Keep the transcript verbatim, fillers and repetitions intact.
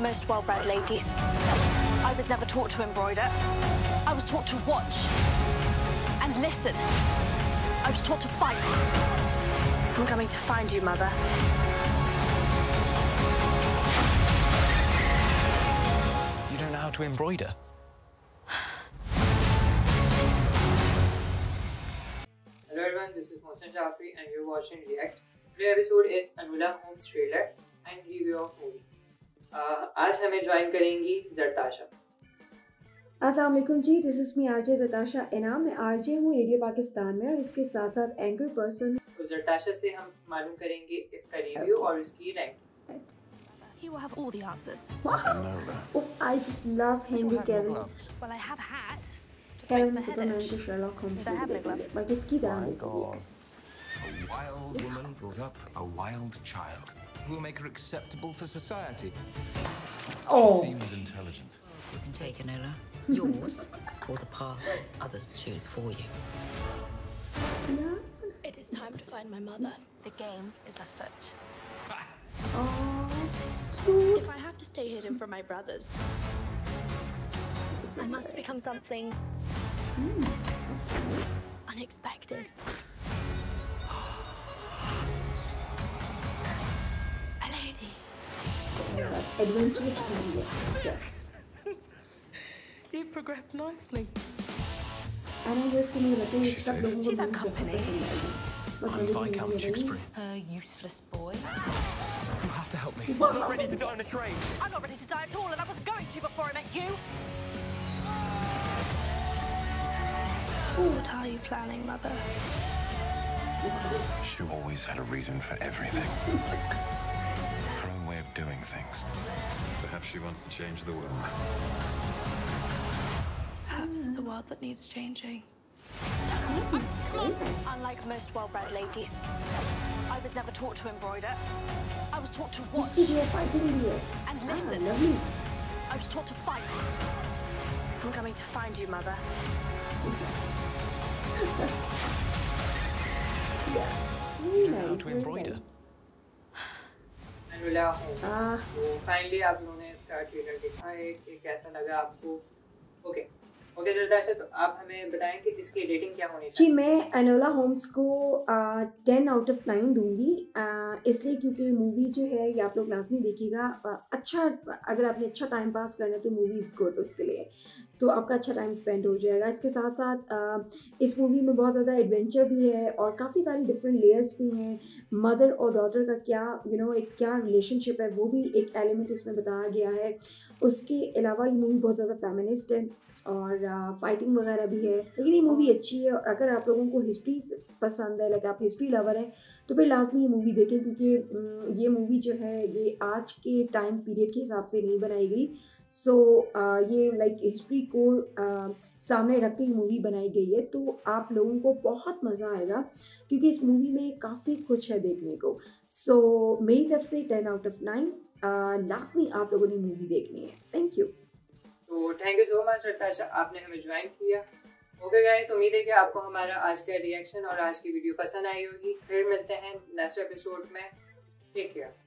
most well-bred ladies. I was never taught to embroider. I was taught to watch and listen. I was taught to fight. I'm coming to find you, Mother. You don't know how to embroider? Hello everyone, this is Mohsen Jafri and you're watching React. Today's episode is Enola Holmes trailer and review of movie. Uh, आज हमें join करेंगी जरताशा। अस्सलाम वालेकुम जी, this is me RJ Zartasha Inam. मैं RJ हूँ radio Pakistan में और इसके साथ साथ एंकर पर्सन। तो जरताशा से हम मालूम करेंगे इसका रिव्यू और इसकी rank. He will have all the answers. Wow. I just love Henry Cavill. Well, I have a hat. Just Cavill makes my head Superman itch. to Sherlock Holmes. But I have no gloves. Like उसकी दाम yes. A wild woman brought up a wild child who will make her acceptable for society. Oh. She seems intelligent. You can take Enola, yours, or the path others choose for you. Yeah. It is time to find my mother. The game is afoot. Oh, it's cute. If I have to stay hidden from my brothers, I must become something Mm, that's nice. unexpected. A lady. Yeah, adventurous movie. Yes. You've progressed nicely. And I work for me like this. सब लोगों को She's बहुत company. पसंद आएगी। बस I'm मुझे Viscount नहीं Tewkesbury. Her useless boy. You have to help me. I'm not ready to die on a train. I'm not ready to die at all, and I wasn't going to before I met you. What are you planning, Mother? She always had a reason for everything. Her own way of doing things. Perhaps she wants to change the world. Perhaps it's a world that needs changing. Unlike most well-bred ladies, I was never taught to embroider. I was taught to watch History है, fighting भी है। and Ah, listen. lovely. I was taught to fight. I'm coming to find you, Mother. Yeah. You don't know how Nice, to very embroider? nice. Enola Holmes. Ah. तो finally आप लोगों ने इसका trailer देखा है कि कैसा लगा आपको? ओके ओके जरताशा, तो आप हमें बताएं कि इसकी रेटिंग क्या होनी जी चाहिए? मैं एनोला होम्स को टेन आउट ऑफ नाइन दूंगी, uh, इसलिए क्योंकि मूवी जो है ये आप लोग लाजमी देखिएगा। uh, अच्छा, अगर आपने अच्छा टाइम पास करना है तो मूवी इज़ गुड उसके लिए, तो आपका अच्छा टाइम स्पेंड हो जाएगा। इसके साथ साथ uh, इस मूवी में बहुत ज़्यादा एडवेंचर भी है और काफ़ी सारी डिफरेंट लेयर्स भी हैं। मदर और डॉटर का क्या यू you नो know, एक क्या रिलेशनशिप है वो भी एक एलिमेंट इसमें बताया गया है। उसके अलावा ये मूवी बहुत ज़्यादा फेमिनिस्ट है और फाइटिंग uh, वगैरह भी है, लेकिन ये मूवी अच्छी है। और अगर आप लोगों को हिस्ट्री पसंद है, लाइक आप हिस्ट्री लवर हैं, तो फिर लाजमी ये मूवी देखें, क्योंकि ये मूवी जो है ये आज के टाइम पीरियड के हिसाब से नहीं बनाई गई। सो so, uh, ये लाइक हिस्ट्री को uh, सामने रख के ये मूवी बनाई गई है, तो आप लोगों को बहुत मज़ा आएगा क्योंकि इस मूवी में काफ़ी कुछ है देखने को। सो so, मेरी तरफ से टेन आउट ऑफ नाइन। लाजमी आप लोगों ने मूवी देखनी है। Thank you. तो thank you so much Zartasha, आपने हमें ज्वाइन किया। ओके गाइस, उम्मीद है कि आपको हमारा आज का रिएक्शन और आज की वीडियो पसंद आई होगी। फिर मिलते हैं नेक्स्ट एपिसोड में। Take care.